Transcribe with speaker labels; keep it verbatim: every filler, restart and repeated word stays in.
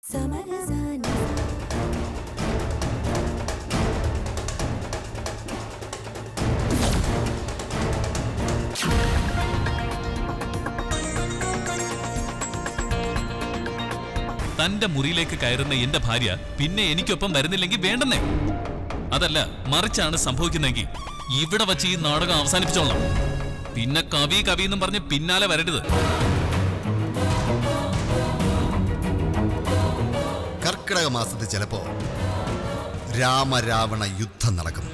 Speaker 1: തന്റെ മുറിയിലേക്ക് കയറുന്ന എന്റെ ഭാര്യ പിന്നെ എനിക്കൊപ്പം വരുന്നില്ലെങ്കിൽ വേണ്ടെന്നേ. അതല്ല, മറിച്ചാണ് സംഭവിക്കുന്നെങ്കിൽ ഇവിടെ വച്ച് ഈ നാടകം അവസാനിപ്പിച്ചോളാം. പിന്നെ കവി കവി എന്നും പറഞ്ഞ് പിന്നാലെ വരരുത്.
Speaker 2: കർക്കിടക മാസത്തിൽ ചിലപ്പോ രാമരാവണ യുദ്ധം നടക്കും.